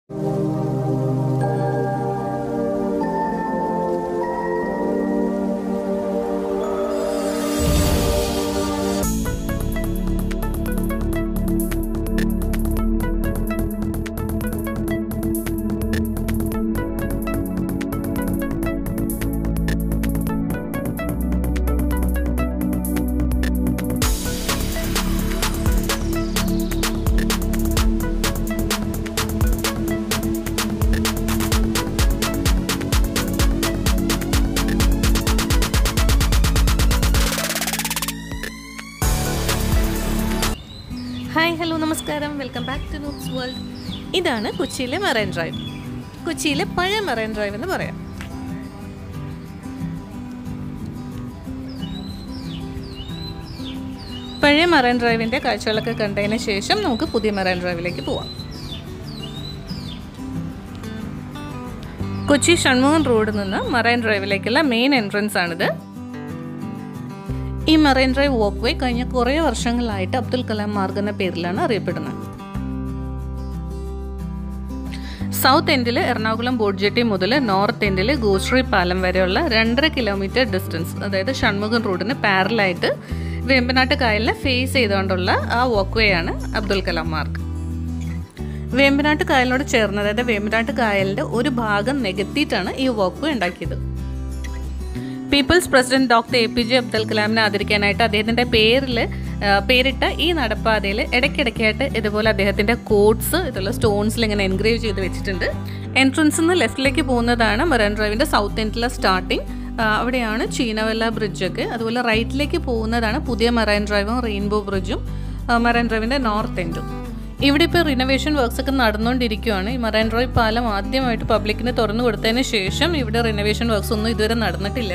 Hi, hello, namaskaram. Welcome back to Noob's World. ഇതാണ് കൊച്ചിയിലെ marine drive. കൊച്ചിയിലെ പഴയ മറൈൻ ഡ്രൈവ് എന്ന് പറയാം. പഴയ മറൈൻ ഡ്രൈവിൻ്റെ കാഴ്ചകളൊക്കെ കണ്ടതിന് ശേഷം നമുക്ക് പുതിയ മറൈൻ ഡ്രൈവിലേക്ക് പോവാം. കൊച്ചി ഷൺമുഖം റോഡിൽ നിന്ന് മറൈൻ ഡ്രൈവിലേക്കുള്ള മെയിൻ എൻട്രൻസ് ആണിത്. ഈ മറൈൻ ഡ്രൈവ് വാക്ക്വേ കഴിഞ്ഞ കുറേ വർഷങ്ങളായിട്ട് അബ്ദുൽ കലാം മാർഗ് എന്ന പേരിലാണ് അറിയപ്പെടുന്നത്. സൗത്ത് എൻഡിൽ എറണാകുളം ബോട്ട് ജെട്ടി മുതൽ നോർത്ത് എൻഡിൽ ഗോശ്രീ പാലം വരെയുള്ള 2.5 കിലോമീറ്റർ ഡിസ്റ്റൻസ്, അതായത് ഷൺമുഖം റോഡിന് പാരലായിട്ട് വേമ്പനാട്ട് കായലിനെ ഫേസ് ചെയ്തുകൊണ്ടുള്ള ആ വാക്ക്വേ ആണ് അബ്ദുൽ കലാം മാർഗ്. വേമ്പനാട്ട് കായലിനോട് ചേർന്ന്, അതായത് വേമ്പനാട്ട് കായലിൻ്റെ ഒരു ഭാഗം നികത്തിയിട്ടാണ് ഈ വാക്ക്വേ ഉണ്ടാക്കിയത്. People's president doctor APJ Abdul കലാമിനെ ആദരിക്കാനായിട്ട് അദ്ദേഹത്തിൻ്റെ പേരിട്ട ഈ നടപ്പാതയിൽ ഇടയ്ക്കിടയ്ക്കായിട്ട് ഇതുപോലെ അദ്ദേഹത്തിൻ്റെ കോട്ട്സ് ഇതുള്ള സ്റ്റോൺസിൽ ഇങ്ങനെ എൻഗ്രേവ് ചെയ്ത് വെച്ചിട്ടുണ്ട്. എൻട്രൻസിൽ നിന്ന് ലെഫ്റ്റിലേക്ക് പോകുന്നതാണ് മറൈൻ ഡ്രൈവിൻ്റെ സൗത്ത് എൻഡിലെ സ്റ്റാർട്ടിങ്. അവിടെയാണ് ചീനവല്ല ബ്രിഡ്ജൊക്കെ. അതുപോലെ റൈറ്റിലേക്ക് പോകുന്നതാണ് പുതിയ മറൈൻ ഡ്രൈവും റെയിൻബോ ബ്രിഡ്ജും മറൈൻ ഡ്രൈവിൻ്റെ നോർത്ത് എൻഡും. ഇവിടെ ഇപ്പോൾ റിനോവേഷൻ വർക്ക്സ് ഒക്കെ നടന്നുകൊണ്ടിരിക്കുകയാണ്. ഈ മറൈൻ ഡ്രൈവ് പാലം ആദ്യമായിട്ട് പബ്ലിക്കിന് തുറന്നു കൊടുത്തതിന് ശേഷം ഇവിടെ റിനോവേഷൻ വർക്ക്സ് ഒന്നും ഇതുവരെ നടന്നിട്ടില്ല.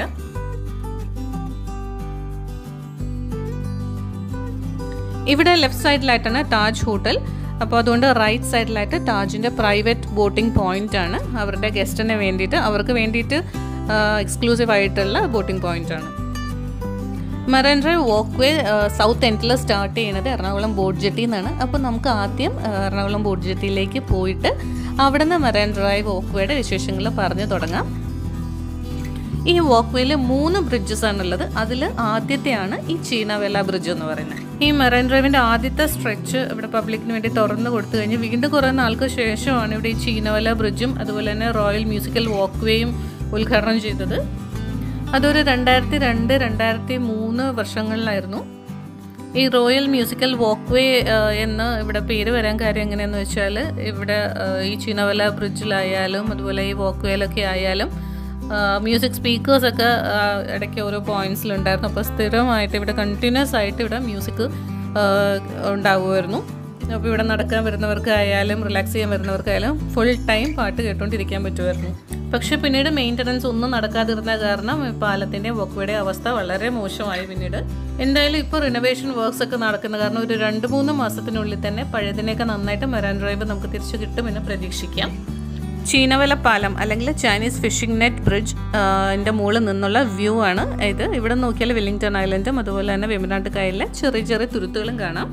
ഇവിടെ ലെഫ്റ്റ് സൈഡിലായിട്ടാണ് താജ് ഹോട്ടൽ. അപ്പോൾ അതുകൊണ്ട് റൈറ്റ് സൈഡിലായിട്ട് താജിൻ്റെ പ്രൈവറ്റ് ബോട്ടിംഗ് പോയിന്റ് ആണ്. അവരുടെ ഗസ്റ്റിന് വേണ്ടിയിട്ട്, അവർക്ക് വേണ്ടിയിട്ട് എക്സ്ക്ലൂസീവ് ആയിട്ടുള്ള ബോട്ടിംഗ് പോയിന്റ് ആണ്. മറൈൻ ഡ്രൈവ് വാക്ക്വേ സൗത്ത് എൻഡിൽ സ്റ്റാർട്ട് ചെയ്യുന്നത് എറണാകുളം ബോട്ട് ജെട്ടി എന്നാണ്. അപ്പോൾ നമുക്ക് ആദ്യം എറണാകുളം ബോട്ട് ജെട്ടിയിലേക്ക് പോയിട്ട് അവിടെ നിന്ന് മറൈൻ ഡ്രൈവ് വാക്ക്വേയുടെ വിശേഷങ്ങൾ പറഞ്ഞു തുടങ്ങാം. ഈ വാക്ക്വേയിൽ 3 ബ്രിഡ്ജസ് ആണുള്ളത്. അതിൽ ആദ്യത്തെയാണ് ഈ ചീനവെല്ല ബ്രിഡ്ജ് എന്ന് പറയുന്നത്. ഈ മറൈൻ ഡ്രൈവിൻ്റെ ആദ്യത്തെ സ്ട്രെച്ച് ഇവിടെ പബ്ലിക്കിന് വേണ്ടി തുറന്നു കൊടുത്തു കഴിഞ്ഞ് വീണ്ടും കുറേ നാൾക്ക് ശേഷമാണ് ഇവിടെ ഈ ചീനവെല്ല ബ്രിഡ്ജും അതുപോലെ തന്നെ റോയൽ മ്യൂസിക്കൽ വാക്ക്വേയും ഉദ്ഘാടനം ചെയ്തത്. അതൊരു 2002-2003 വർഷങ്ങളിലായിരുന്നു. ഈ റോയൽ മ്യൂസിക്കൽ വാക്ക്വേ എന്ന് ഇവിടെ പേര് വരാൻ കാര്യം എങ്ങനെയാണെന്ന് വെച്ചാൽ, ഇവിടെ ഈ ചീനവല ബ്രിഡ്ജിലായാലും അതുപോലെ ഈ വാക്ക്വേയിലൊക്കെ ആയാലും മ്യൂസിക് സ്പീക്കേഴ്സൊക്കെ ഇടയ്ക്ക് ഓരോ പോയിൻറ്റ്സിലുണ്ടായിരുന്നു. അപ്പോൾ സ്ഥിരമായിട്ട് ഇവിടെ കണ്ടിന്യൂസ് ആയിട്ട് ഇവിടെ മ്യൂസിക് ഉണ്ടാവുമായിരുന്നു. അപ്പോൾ ഇവിടെ നടക്കാൻ വരുന്നവർക്കായാലും റിലാക്സ് ചെയ്യാൻ വരുന്നവർക്കായാലും ഫുൾ ടൈം പാട്ട് കേട്ടുകൊണ്ടിരിക്കാൻ പറ്റുമായിരുന്നു. പക്ഷേ പിന്നീട് മെയിൻ്റനൻസ് ഒന്നും നടക്കാതിരുന്ന കാരണം പാലത്തിൻ്റെ വാക്ക്വേയുടെ അവസ്ഥ വളരെ മോശമായി. പിന്നീട് എന്തായാലും ഇപ്പോൾ റിനോവേഷൻ വർക്ക്സ് ഒക്കെ നടക്കുന്ന കാരണം ഒരു 2-3 മാസത്തിനുള്ളിൽ തന്നെ പഴയതിനേക്കാൾ നന്നായിട്ട് മറൈൻ ഡ്രൈവ് നമുക്ക് തിരിച്ചു കിട്ടുമെന്ന് പ്രതീക്ഷിക്കാം. ചീനവല പാലം അല്ലെങ്കിൽ ചൈനീസ് ഫിഷിംഗ് നെറ്റ് ബ്രിഡ്ജ് എൻ്റെ മുകളിൽ നിന്നുള്ള വ്യൂ ആണ് ഇത്. ഇവിടെ നോക്കിയാൽ വെല്ലിംഗ്ടൺ ഐലൻഡും അതുപോലെ തന്നെ വേമ്പനാട്ട് കായലിലെ ചെറിയ ചെറിയ തുരുത്തുകളും കാണാം.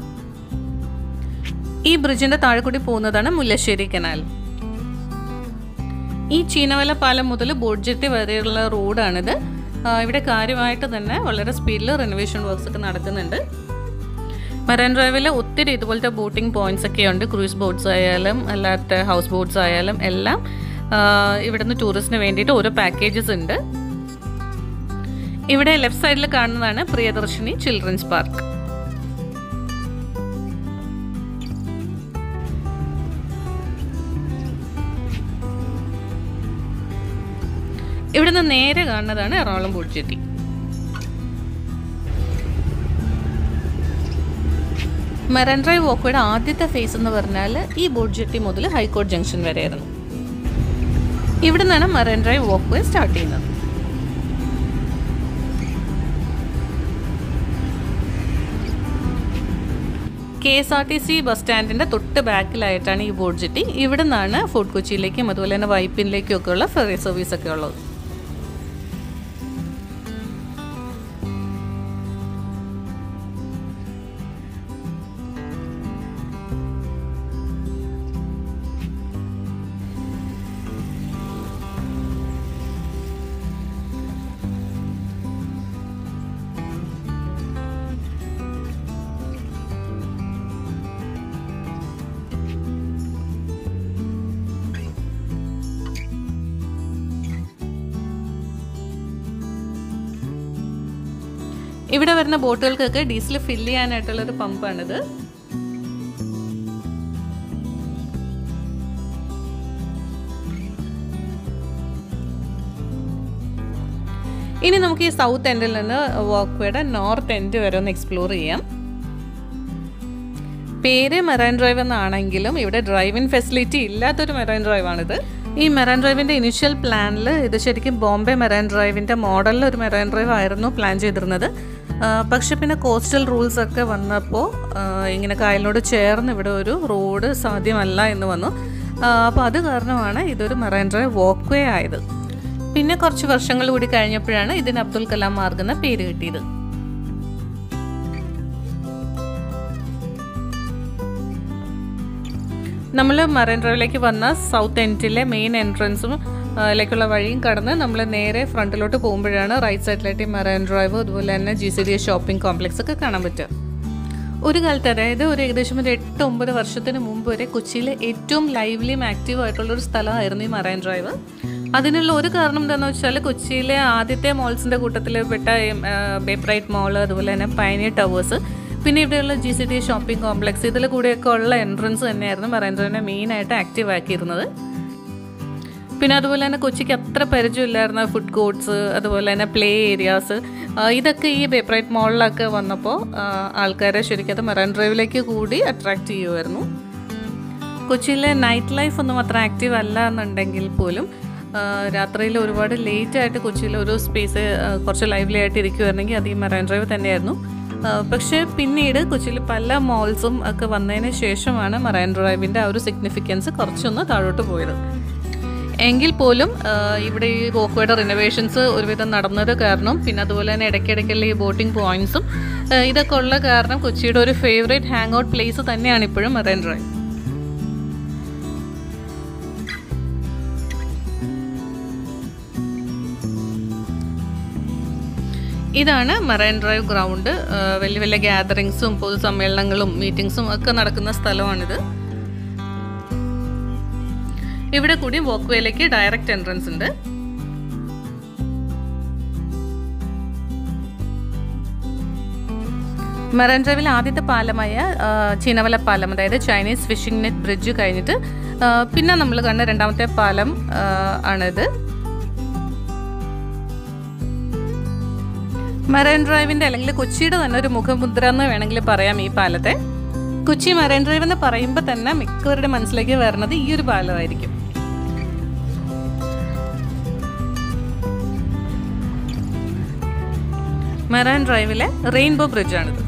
ഈ ബ്രിഡ്ജിൻ്റെ താഴെ കൂടി പോകുന്നതാണ് മുല്ലശ്ശേരി കനാൽ. ഈ ചീനവല പാലം മുതൽ ബോട്ട് ജെട്ടി വരെയുള്ള റോഡാണിത്. ഇവിടെ കാര്യമായിട്ട് തന്നെ വളരെ സ്പീഡിൽ റിനോവേഷൻ വർക്ക്സ് ഒക്കെ നടക്കുന്നുണ്ട്. മറൈൻ ഡ്രൈവിൽ ഒത്തിരി ഇതുപോലത്തെ ബോട്ടിംഗ് പോയിന്റ്സ് ഒക്കെ ഉണ്ട്. ക്രൂസ് ബോട്ട്സ് ആയാലും അല്ലാത്ത ഹൗസ് ബോട്ട്സ് ആയാലും എല്ലാം ഇവിടുന്ന് ടൂറിസ്റ്റിന് വേണ്ടിയിട്ട് ഓരോ പാക്കേജസ് ഉണ്ട്. ഇവിടെ ലെഫ്റ്റ് സൈഡിൽ കാണുന്നതാണ് പ്രിയദർശിനി ചിൽഡ്രൻസ് പാർക്ക്. ഇവിടുന്ന് നേരെ കാണുന്നതാണ് Ernakulam boat jetty. Marine drive വാക്ക്വേയുടെ ആദ്യത്തെ ഫേസ് എന്ന് പറഞ്ഞാൽ ഈ ബോട്ട് ജെട്ടി മുതൽ ഹൈക്കോർട്ട് ജംഗ്ഷൻ വരെയായിരുന്നു. ഇവിടെ നിന്നാണ് മറൈൻ ഡ്രൈവ് വാക്ക്വേ സ്റ്റാർട്ട് ചെയ്യുന്നത്. KSRTC ബസ് സ്റ്റാൻഡിൻ്റെ തൊട്ട് ബാക്കിലായിട്ടാണ് ഈ ബോട്ട് ജെട്ടി. ഇവിടെ നിന്നാണ് ഫോർട്ട് കൊച്ചിയിലേക്കും അതുപോലെ തന്നെ വൈപ്പിനിലേക്കും ഒക്കെ ഉള്ള ഫെറി സർവീസ് ഒക്കെ ഉള്ളത്. ഇവിടെ വരുന്ന ബോട്ടുകൾക്കൊക്കെ ഡീസൽ ഫില്ല് ചെയ്യാനായിട്ടുള്ളൊരു പമ്പാണിത്. ഇനി നമുക്ക് ഈ സൗത്ത് എൻഡിൽ നിന്ന് വാക്ക്വേയുടെ നോർത്ത് എൻഡ് വരെ ഒന്ന് എക്സ്പ്ലോർ ചെയ്യാം. പേര് മെറൈൻ ഡ്രൈവ് എന്നാണെങ്കിലും ഇവിടെ ഡ്രൈവിംഗ് ഫെസിലിറ്റി ഇല്ലാത്തൊരു മെറൈൻ ഡ്രൈവാണിത്. ഈ മെറൈൻ ഡ്രൈവിൻ്റെ ഇനിഷ്യൽ പ്ലാനിൽ ഇത് ശരിക്കും ബോംബെ മെറൈൻ ഡ്രൈവിൻ്റെ മോഡലിൽ ഒരു മെറൈൻ ഡ്രൈവ് ആയിരുന്നു പ്ലാൻ ചെയ്തിരുന്നത്. പക്ഷെ പിന്നെ കോസ്റ്റൽ റൂൾസ് ഒക്കെ വന്നപ്പോൾ ഇങ്ങനെ കായലിനോട് ചേർന്ന് ഇവിടെ ഒരു റോഡ് സാധ്യമല്ല എന്ന് വന്നു. അപ്പോൾ അത് കാരണമാണ് ഇതൊരു മെറൈൻ ഡ്രൈവ് വാക്ക്വേ ആയത്. പിന്നെ കുറച്ച് വർഷങ്ങൾ കൂടി കഴിഞ്ഞപ്പോഴാണ് ഇതിന് അബ്ദുൽ കലാം മാർഗ് എന്ന പേര് കിട്ടിയത്. നമ്മൾ മറൈൻ ഡ്രൈവിലേക്ക് വന്ന സൗത്ത് എൻഡിലെ മെയിൻ എൻട്രൻസും ലേക്കുള്ള വഴിയും കടന്ന് നമ്മൾ നേരെ ഫ്രണ്ടിലോട്ട് പോകുമ്പോഴാണ് റൈറ്റ് സൈഡിലായിട്ട് മറൈൻ ഡ്രൈവ് അതുപോലെ തന്നെ GCDA ഷോപ്പിംഗ് കോംപ്ലക്സ് ഒക്കെ കാണാൻ പറ്റുക. ഒരു കാലത്ത്, അതായത് ഒരു ഏകദേശം ഒരു 8-9 വർഷത്തിന് മുമ്പ് വരെ കൊച്ചിയിലെ ഏറ്റവും ലൈവ്ലിയും ആക്റ്റീവ് ആയിട്ടുള്ളൊരു സ്ഥലമായിരുന്നു ഈ മറൈൻ ഡ്രൈവ്. അതിനുള്ള ഒരു കാരണം എന്താണെന്ന് വെച്ചാൽ കൊച്ചിയിലെ ആദ്യത്തെ മോൾസിൻ്റെ കൂട്ടത്തിൽ പെട്ട ബേബ്രൈറ്റ് മോൾ, അതുപോലെ തന്നെ പയനിയർ ടവേഴ്സ്, പിന്നെ ഇവിടെയുള്ള GCDA ഷോപ്പിംഗ് കോംപ്ലക്സ്, ഇതിൽ കൂടെയൊക്കെ ഉള്ള എൻട്രൻസ് തന്നെയായിരുന്നു മറൈൻ ഡ്രൈവിനെ മെയിനായിട്ട് ആക്റ്റീവ് ആക്കിയിരുന്നത്. പിന്നെ അതുപോലെ തന്നെ കൊച്ചിക്ക് അത്ര പരിചയമില്ലായിരുന്ന ഫുഡ് കോർട്ട്സ്, അതുപോലെ തന്നെ പ്ലേ ഏരിയാസ്, ഇതൊക്കെ ഈ ബേബ്രൈറ്റ് മോളിലൊക്കെ വന്നപ്പോൾ ആൾക്കാരെ ശരിക്കും അത് മറൈൻ ഡ്രൈവിലേക്ക് കൂടി അട്രാക്റ്റ് ചെയ്യുമായിരുന്നു. കൊച്ചിയിലെ നൈറ്റ് ലൈഫ് ഒന്നും അത്ര ആക്റ്റീവ് അല്ല എന്നുണ്ടെങ്കിൽ പോലും രാത്രിയിൽ ഒരുപാട് ലേറ്റായിട്ട് കൊച്ചിയിലെ ഒരു സ്പേസ് കുറച്ച് ലൈവ്ലി ആയിട്ട് ഇരിക്കുമായിരുന്നെങ്കിൽ അത് ഈ മറൈൻ ഡ്രൈവ് തന്നെയായിരുന്നു. പക്ഷേ പിന്നീട് കൊച്ചിയിൽ പല മോൾസും ഒക്കെ വന്നതിന് ശേഷമാണ് മറൈൻ ഡ്രൈവിൻ്റെ ആ ഒരു സിഗ്നിഫിക്കൻസ് കുറച്ചൊന്ന് താഴോട്ട് പോയത്. എങ്കിൽ പോലും ഇവിടെ ഈ വാക്ക്വേയുടെ റിനോവേഷൻസ് ഒരുവിധം നടന്നത് കാരണം, പിന്നെ അതുപോലെ തന്നെ ഇടയ്ക്കിടയ്ക്കുള്ള ഈ ബോട്ടിംഗ് പോയിന്റ്സും ഇതൊക്കെ ഉള്ള കാരണം കൊച്ചിയുടെ ഒരു ഫേവറേറ്റ് ഹാങ് ഔട്ട് പ്ലേസ് തന്നെയാണ് ഇപ്പോഴും മറൈൻ ഡ്രൈവ്. ഇതാണ് മറൈൻ ഡ്രൈവ് ഗ്രൗണ്ട്. വലിയ വലിയ ഗ്യാതറിങ്സും പൊതുസമ്മേളനങ്ങളും മീറ്റിംഗ്സും ഒക്കെ നടക്കുന്ന സ്ഥലമാണിത്. ഇവിടെ കൂടി വാക്ക്വേയിലേക്ക് ഡയറക്റ്റ് എൻട്രൻസ് ഉണ്ട്. മറൈൻ ഡ്രൈവിൽ ആദ്യത്തെ പാലമായ ചീനവല പാലം, അതായത് ചൈനീസ് ഫിഷിംഗ് നെറ്റ് ബ്രിഡ്ജ് കഴിഞ്ഞിട്ട് പിന്നെ നമ്മൾ കണ്ട രണ്ടാമത്തെ പാലം ആണിത്. മറൈൻ ഡ്രൈവിൻ്റെ അല്ലെങ്കിൽ കൊച്ചിയുടെ തന്നെ ഒരു മുഖമുദ്ര എന്ന് വേണമെങ്കിൽ പറയാം ഈ പാലത്തെ. കൊച്ചി മറൈൻ ഡ്രൈവ് എന്ന് പറയുമ്പോൾ തന്നെ മിക്കവരുടെ മനസ്സിലേക്ക് വരുന്നത് ഈ ഒരു പാലമായിരിക്കും. മറൈൻ ഡ്രൈവിലെ റെയിൻബോ ബ്രിഡ്ജാണിത്.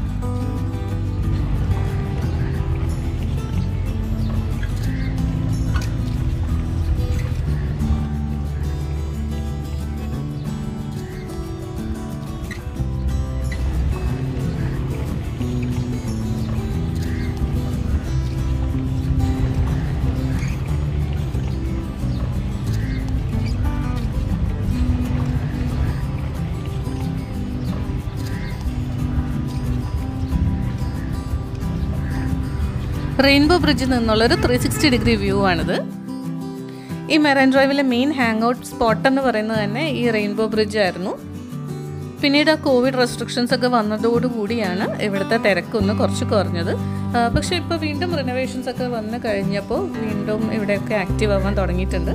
റെയിൻബോ ബ്രിഡ്ജിൽ നിന്നുള്ളൊരു 360 ഡിഗ്രി വ്യൂ ആണിത്. ഈ മറൈൻ ഡ്രൈവിലെ മെയിൻ ഹാങ് ഔട്ട് സ്പോട്ട് എന്ന് പറയുന്നത് തന്നെ ഈ റെയിൻബോ ബ്രിഡ്ജ് ആയിരുന്നു. പിന്നീട് ആ കോവിഡ് റെസ്ട്രിക്ഷൻസ് ഒക്കെ വന്നതോടുകൂടിയാണ് ഇവിടുത്തെ തിരക്കൊന്ന് കുറച്ച് കുറഞ്ഞത്. പക്ഷേ ഇപ്പോൾ വീണ്ടും റിനോവേഷൻസ് ഒക്കെ വന്നു കഴിഞ്ഞപ്പോൾ വീണ്ടും ഇവിടെയൊക്കെ ആക്റ്റീവ് ആവാൻ തുടങ്ങിയിട്ടുണ്ട്.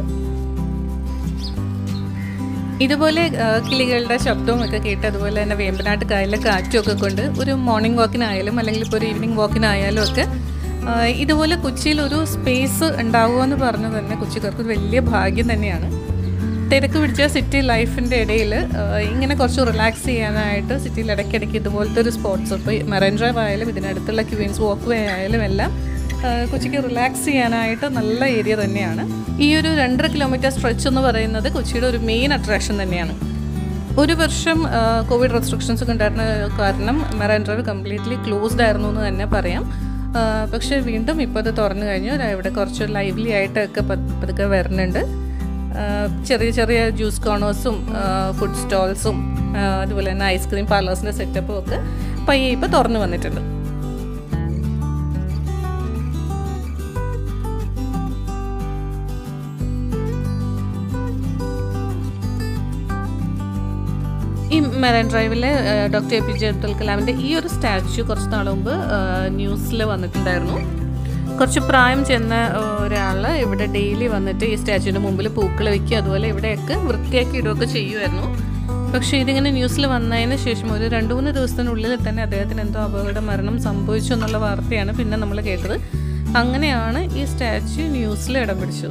ഇതുപോലെ കിളികളുടെ ശബ്ദവും ഒക്കെ കേട്ട്, അതുപോലെ തന്നെ വേമ്പനാട്ട് കായലിലെ കാറ്റും ഒക്കെ കൊണ്ട് ഒരു മോർണിംഗ് വാക്കിനായാലും അല്ലെങ്കിൽ ഇപ്പോൾ ഒരു ഈവനിങ് വാക്കിനായാലും ഒക്കെ ഇതുപോലെ കൊച്ചിയിൽ ഒരു സ്പേസ് ഉണ്ടാവുക എന്ന് പറഞ്ഞു തന്നെ കൊച്ചിക്കാർക്ക് ഒരു വലിയ ഭാഗ്യം തന്നെയാണ്. തിരക്ക് പിടിച്ച സിറ്റി ലൈഫിൻ്റെ ഇടയിൽ ഇങ്ങനെ കുറച്ച് റിലാക്സ് ചെയ്യാനായിട്ട് സിറ്റിയിൽ ഇടയ്ക്കിടയ്ക്ക് ഇതുപോലത്തെ ഒരു സ്പോട്ട്സ്, ഇപ്പോൾ മറൈൻ ഡ്രൈവ് ആയാലും ഇതിനടുത്തുള്ള ക്വീൻസ് വാക്ക്വേ ആയാലും എല്ലാം കൊച്ചിക്ക് റിലാക്സ് ചെയ്യാനായിട്ട് നല്ല ഏരിയ തന്നെയാണ്. ഈ ഒരു 2.5 കിലോമീറ്റർ സ്ട്രെച്ച് എന്ന് പറയുന്നത് കൊച്ചിയുടെ ഒരു മെയിൻ അട്രാക്ഷൻ തന്നെയാണ്. ഒരു വർഷം കോവിഡ് റെസ്ട്രിക്ഷൻസ് ഒക്കെ ഉണ്ടായിരുന്ന കാരണം മറൈൻ ഡ്രൈവ് കംപ്ലീറ്റ്ലി ക്ലോസ്ഡ് ആയിരുന്നു എന്ന് തന്നെ പറയാം. പക്ഷേ വീണ്ടും ഇപ്പോൾ അത് തുറന്നു കഴിഞ്ഞു. ഇവിടെ കുറച്ച് ലൈവ്ലി ആയിട്ടൊക്കെ പതുക്കെ വരുന്നുണ്ട്. ചെറിയ ചെറിയ ജ്യൂസ് കോർണേഴ്സും ഫുഡ് സ്റ്റോൾസും അതുപോലെ തന്നെ ഐസ്ക്രീം പാർലേഴ്സിൻ്റെ സെറ്റപ്പും ഒക്കെ പയ്യെ ഇപ്പോൾ തുറന്നു വന്നിട്ടുണ്ട്. ഈ മെറൈൻ ഡ്രൈവിലെ ഡോക്ടർ APJ അബ്ദുൽ കലാമിൻ്റെ ഈ ഒരു സ്റ്റാച്യു കുറച്ച് നാൾ മുമ്പ് ന്യൂസിൽ വന്നിട്ടുണ്ടായിരുന്നു. കുറച്ച് പ്രായം ചെന്ന ഒരാൾ ഇവിടെ ഡെയിലി വന്നിട്ട് ഈ സ്റ്റാച്യുവിൻ്റെ മുമ്പിൽ പൂക്കൾ വയ്ക്കുക, അതുപോലെ ഇവിടെയൊക്കെ വൃത്തിയാക്കി ഇടുകയൊക്കെ ചെയ്യുമായിരുന്നു. പക്ഷേ ഇതിങ്ങനെ ന്യൂസിൽ വന്നതിന് ശേഷം ഒരു 2-3 ദിവസത്തിനുള്ളിൽ തന്നെ അദ്ദേഹത്തിന് എന്തോ അപകട മരണം സംഭവിച്ചു എന്നുള്ള വാർത്തയാണ് പിന്നെ നമ്മൾ കേട്ടത്. അങ്ങനെയാണ് ഈ സ്റ്റാച്യു ന്യൂസിൽ ഇടം പിടിച്ചത്.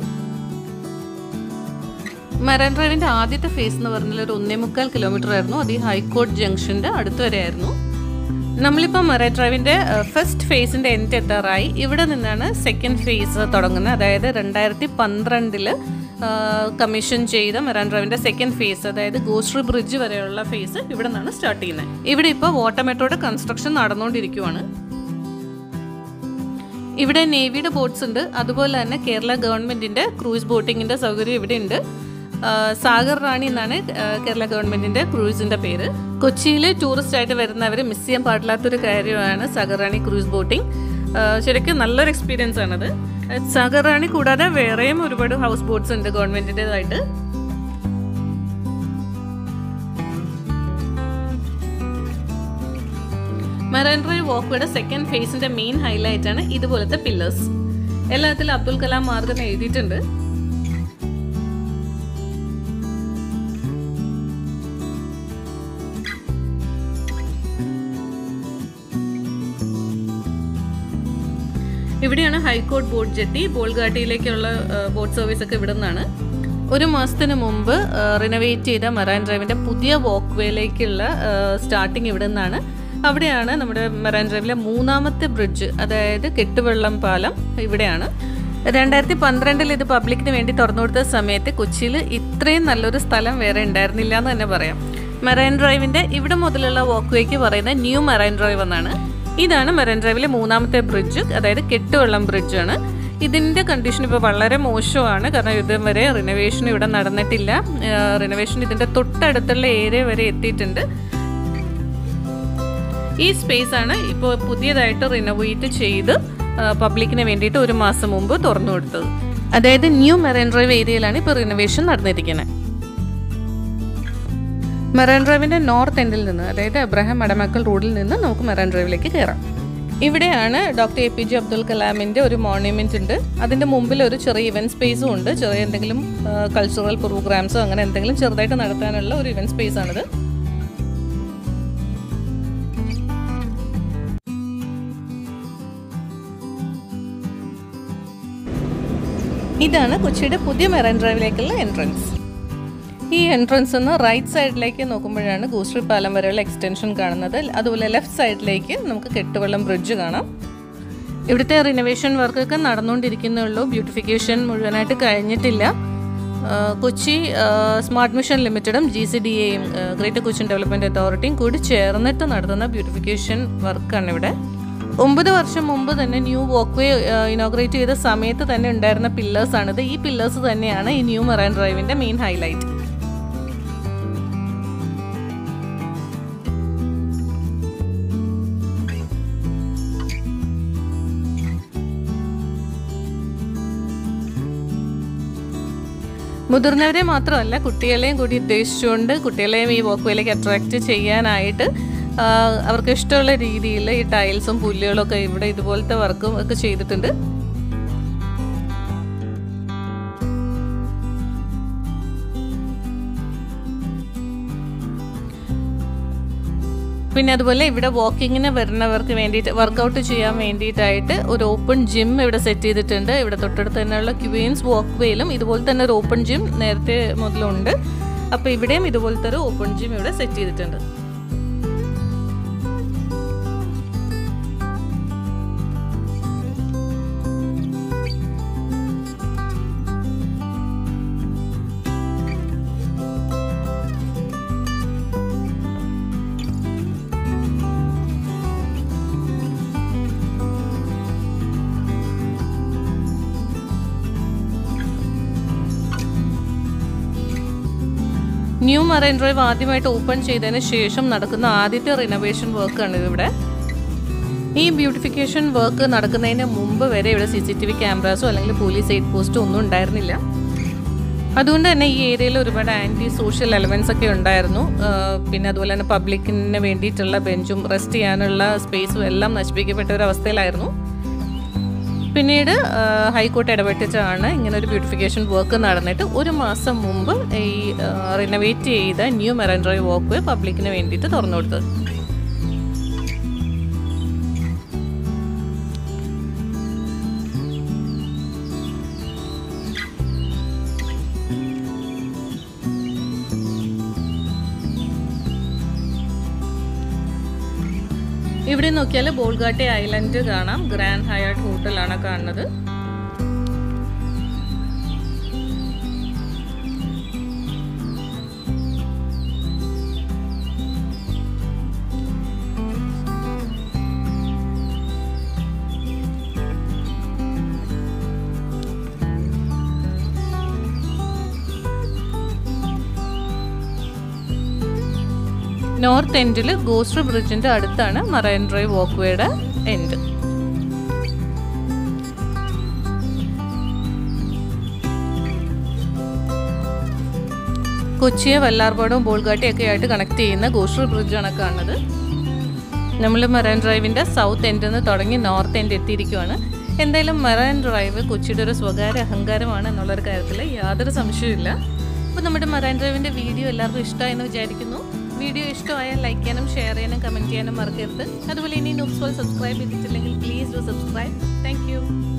മറൈൻ ഡ്രൈവിൻ്റെ ആദ്യത്തെ ഫേസ് എന്ന് പറഞ്ഞാൽ ഒരു 1.25 കിലോമീറ്റർ ആയിരുന്നു. അത് ഈ ഹൈക്കോർട്ട് ജംഗ്ഷൻ്റെ അടുത്ത് വരെ ആയിരുന്നു. നമ്മളിപ്പോൾ മറൈൻ ഡ്രൈവിൻ്റെ ഫസ്റ്റ് ഫേസിൻ്റെ എൻഡ് എത്താറായി. ഇവിടെ നിന്നാണ് സെക്കൻഡ് ഫേസ് തുടങ്ങുന്നത്. അതായത് 2012 കമ്മീഷൻ ചെയ്ത മറൈൻ ഡ്രൈവിൻ്റെ സെക്കൻഡ് ഫേസ്, അതായത് ഗോശ്രീ ബ്രിഡ്ജ് വരെയുള്ള ഫേസ് ഇവിടെ നിന്നാണ് സ്റ്റാർട്ട് ചെയ്യുന്നത്. ഇവിടെ ഇപ്പോൾ വാട്ടർ മെട്രോയുടെ കൺസ്ട്രക്ഷൻ നടന്നുകൊണ്ടിരിക്കുകയാണ്. ഇവിടെ നേവിയുടെ ബോട്ട്സ് ഉണ്ട്, അതുപോലെ തന്നെ കേരള ഗവൺമെൻറ്റിൻ്റെ ക്രൂയിസ് ബോട്ടിങ്ങിൻ്റെ സൗകര്യം ഇവിടെ ഉണ്ട്. സാഗർ റാണി എന്നാണ് കേരള ഗവൺമെൻറ്റിൻ്റെ ക്രൂയിസിൻ്റെ പേര്. കൊച്ചിയിൽ ടൂറിസ്റ്റ് ആയിട്ട് വരുന്നവർ മിസ് ചെയ്യാൻ പാടില്ലാത്തൊരു കാര്യമാണ് സാഗർ റാണി ക്രൂയിസ് ബോട്ടിംഗ്. ശരിക്കും നല്ലൊരു എക്സ്പീരിയൻസ് ആണത്. സാഗർ റാണി കൂടാതെ വേറെയും ഒരുപാട് ഹൗസ് ബോട്ട്സ് ഉണ്ട് ഗവൺമെൻറ്റിൻ്റെതായിട്ട്. മറൈൻ ഡ്രൈവ് വാക്ക്വേയുടെ സെക്കൻഡ് ഫേസിൻ്റെ മെയിൻ ഹൈലൈറ്റ് ആണ് ഇതുപോലത്തെ പില്ലേഴ്സ്. എല്ലാത്തിലും അബ്ദുൽ കലാം മാർഗ് എന്ന് എഴുതിയിട്ടുണ്ട്. ഇവിടെയാണ് ഹൈക്കോർട്ട് ബോട്ട് ജെട്ടി. ബോൾഗാട്ടിയിലേക്കുള്ള ബോട്ട് സർവീസ് ഒക്കെ ഇവിടെ നിന്നാണ്. 1 മാസത്തിന് മുമ്പ് റിനോവേറ്റ് ചെയ്ത മറൈൻ ഡ്രൈവിൻ്റെ പുതിയ വാക്ക്വേയിലേക്കുള്ള സ്റ്റാർട്ടിങ് ഇവിടെ നിന്നാണ്. അവിടെയാണ് നമ്മുടെ മറൈൻ ഡ്രൈവിലെ 3ാമത്തെ ബ്രിഡ്ജ്, അതായത് കെട്ടുവെള്ളം പാലം ഇവിടെയാണ്. 2012 ഇത് പബ്ലിക്കിന് വേണ്ടി തുറന്നു കൊടുത്ത സമയത്ത് കൊച്ചിയിൽ ഇത്രയും നല്ലൊരു സ്ഥലം വേറെ ഉണ്ടായിരുന്നില്ല എന്ന് തന്നെ പറയാം. മറൈൻ ഡ്രൈവിൻ്റെ ഇവിടെ മുതലുള്ള വാക്ക്വേക്ക് പറയുന്നത് ന്യൂ മറൈൻ ഡ്രൈവ് എന്നാണ്. ഇതാണ് മറൈൻ ഡ്രൈവിലെ 3ാമത്തെ ബ്രിഡ്ജ്, അതായത് കെട്ടുവെള്ളം ബ്രിഡ്ജാണ്. ഇതിൻ്റെ കണ്ടീഷൻ ഇപ്പോൾ വളരെ മോശമാണ്, കാരണം ഇതുവരെ റിനോവേഷൻ ഇവിടെ നടന്നിട്ടില്ല. റിനോവേഷൻ ഇതിൻ്റെ തൊട്ടടുത്തുള്ള ഏരിയ വരെ എത്തിയിട്ടുണ്ട്. ഈ സ്പേസ് ആണ് ഇപ്പോൾ പുതിയതായിട്ട് റിനോവേറ്റ് ചെയ്ത് പബ്ലിക്കിന് വേണ്ടിയിട്ട് 1 മാസം മുമ്പ് തുറന്നു കൊടുത്തത്. അതായത് ന്യൂ മറൈൻ ഡ്രൈവ് ഏരിയയിലാണ് ഇപ്പോൾ റിനോവേഷൻ നടന്നിരിക്കുന്നത്. മറൈൻ ഡ്രൈവിൻ്റെ നോർത്ത് എൻഡിൽ നിന്ന്, അതായത് അബ്രഹാം മടമക്കൽ റോഡിൽ നിന്ന് നമുക്ക് മറൈൻ ഡ്രൈവിലേക്ക് കയറാം. ഇവിടെയാണ് ഡോക്ടർ APJ അബ്ദുൽ കലാമിൻ്റെ ഒരു മോണ്യുമെൻ്റ് ഉണ്ട്. അതിൻ്റെ മുമ്പിൽ ഒരു ചെറിയ ഇവൻറ്റ് സ്പേസും ഉണ്ട്. ചെറിയ എന്തെങ്കിലും കൾച്ചറൽ പ്രോഗ്രാംസോ അങ്ങനെ എന്തെങ്കിലും ചെറുതായിട്ട് നടത്താനുള്ള ഒരു ഇവൻറ്റ് സ്പേസ് ആണിത്. ഇതാണ് കൊച്ചിയുടെ പുതിയ മറൈൻ ഡ്രൈവിലേക്കുള്ള എൻട്രൻസ്. ഈ എൻട്രൻസ് നിന്ന് റൈറ്റ് സൈഡിലേക്ക് നോക്കുമ്പോഴാണ് ഗോശ്രീ പാലം വരെയുള്ള എക്സ്റ്റൻഷൻ കാണുന്നത്. അതുപോലെ ലെഫ്റ്റ് സൈഡിലേക്ക് നമുക്ക് കെട്ടുവെള്ളം ബ്രിഡ്ജ് കാണാം. ഇവിടുത്തെ റിനോവേഷൻ വർക്കൊക്കെ നടന്നുകൊണ്ടിരിക്കുന്നുള്ളൂ. ബ്യൂട്ടിഫിക്കേഷൻ മുഴുവനായിട്ട് കഴിഞ്ഞിട്ടില്ല. കൊച്ചി സ്മാർട്ട് മിഷൻ ലിമിറ്റഡും GCDAയും ഗ്രേറ്റർ കൊച്ചിൻ ഡെവലപ്മെൻറ്റ് അതോറിറ്റിയും കൂടി ചേർന്നിട്ട് നടത്തുന്ന ബ്യൂട്ടിഫിക്കേഷൻ വർക്കാണ് ഇവിടെ. 9 വർഷം മുമ്പ് തന്നെ ന്യൂ വാക്ക്വേ ഇനോഗ്രേറ്റ് ചെയ്ത സമയത്ത് തന്നെ ഉണ്ടായിരുന്ന പില്ലേഴ്സാണിത്. ഈ പില്ലേഴ്സ് തന്നെയാണ് ഈ ന്യൂ മറൈൻ ഡ്രൈവിൻ്റെ മെയിൻ ഹൈലൈറ്റ്. മുതിർന്നവരെ മാത്രമല്ല, കുട്ടികളെയും കൂടി ഉദ്ദേശിച്ചുകൊണ്ട് കുട്ടികളെയും ഈ വാക്ക്വേയിലേക്ക് അട്രാക്റ്റ് ചെയ്യാനായിട്ട് അവർക്ക് ഇഷ്ടമുള്ള രീതിയിൽ ഈ ടൈൽസും പുല്ലുകളൊക്കെ ഇവിടെ ഇതുപോലത്തെ വർക്കും ഒക്കെ ചെയ്തിട്ടുണ്ട്. പിന്നെ അതുപോലെ ഇവിടെ വാക്കിങ്ങിന് വരുന്നവർക്ക് വേണ്ടിയിട്ട് വർക്കൗട്ട് ചെയ്യാൻ വേണ്ടിയിട്ടായിട്ട് ഒരു ഓപ്പൺ ജിം ഇവിടെ സെറ്റ് ചെയ്തിട്ടുണ്ട്. ഇവിടെ തൊട്ടടുത്ത് തന്നെയുള്ള ക്വീൻസ് വാക്ക്വേയിലും ഇതുപോലെ തന്നെ ഒരു ഓപ്പൺ ജിം നേരത്തെ മുതലുണ്ട്. അപ്പോൾ ഇവിടെയും ഇതുപോലത്തെ ഒരു ഓപ്പൺ ജിം ഇവിടെ സെറ്റ് ചെയ്തിട്ടുണ്ട്. ന്യൂ മറൈൻ ഡ്രൈവ് ആദ്യമായിട്ട് ഓപ്പൺ ചെയ്തതിന് ശേഷം നടക്കുന്ന ആദ്യത്തെ റിനോവേഷൻ വർക്കാണ് ഇവിടെ. ഈ ബ്യൂട്ടിഫിക്കേഷൻ വർക്ക് നടക്കുന്നതിന് മുമ്പ് വരെ ഇവിടെ CCTV ക്യാമറാസോ അല്ലെങ്കിൽ പോലീസ് എയ്ഡ് പോസ്റ്റോ ഒന്നും ഉണ്ടായിരുന്നില്ല. അതുകൊണ്ട് തന്നെ ഈ ഏരിയയിൽ ഒരുപാട് ആൻറ്റി സോഷ്യൽ എലമെൻറ്റ്സ് ഒക്കെ ഉണ്ടായിരുന്നു. പിന്നെ അതുപോലെ തന്നെ പബ്ലിക്കിന് വേണ്ടിയിട്ടുള്ള ബെഞ്ചും റെസ്റ്റ് ചെയ്യാനുള്ള സ്പേസും എല്ലാം നശിപ്പിക്കപ്പെട്ട ഒരു അവസ്ഥയിലായിരുന്നു. പിന്നീട് ഹൈക്കോർട്ട് ഇടപെട്ടിട്ടാണ് ഇങ്ങനെ ഒരു ബ്യൂട്ടിഫിക്കേഷൻ വർക്ക് നടന്നിട്ട് 1 മാസം മുമ്പ് ഈ റിനോവേറ്റ് ചെയ്ത ന്യൂ മറൈൻ ഡ്രൈവ് വാക്ക്വേ പബ്ലിക്കിന് വേണ്ടിയിട്ട് തുറന്നു കൊടുത്തത്. ഇവിടെ നോക്കിയാൽ ബോൾഗാട്ടി ഐലൻഡ് കാണാം. ഗ്രാൻഡ് ഹയാട്ട് ഹോട്ടലാണ് കാണുന്നത്. നോർത്ത് എൻഡിൽ ഗോസ്ട്രി ബ്രിഡ്ജിന്റെ അടുത്താണ് മറൈൻ ഡ്രൈവ് വാക്ക്വേയുടെ എൻഡ്. കൊച്ചിയെ വല്ലാർപാടവും ബോൾഗാട്ടിയൊക്കെ ആയിട്ട് കണക്ട് ചെയ്യുന്ന ഗോസ്ട്രി ബ്രിഡ്ജാണ് കാണുന്നത്. നമ്മൾ മറൈൻ ഡ്രൈവിന്റെ സൗത്ത് എൻഡിൽ നിന്ന് തുടങ്ങി നോർത്ത് എൻഡ് എത്തിയിരിക്കുകയാണ്. എന്തായാലും മറൈൻ ഡ്രൈവ് കൊച്ചിയുടെ ഒരു സ്വകാര്യ അഹങ്കാരമാണ് എന്നുള്ളൊരു കാര്യത്തിൽ യാതൊരു സംശയമില്ല. അപ്പോൾ നമ്മുടെ മറൈൻ ഡ്രൈവിന്റെ വീഡിയോ എല്ലാവർക്കും ഇഷ്ടമായെന്ന് വിചാരിക്കുന്നു. വീഡിയോ ഇഷ്ടമായാൽ ലൈക്ക് ചെയ്യാനും ഷെയർ ചെയ്യാനും കമൻറ്റ് ചെയ്യാനും മറക്കരുത്. അതുപോലെ ഇനി ന്യൂസ് സബ്സ്ക്രൈബ് ചെയ്തിട്ടില്ലെങ്കിൽ please do subscribe. Thank U.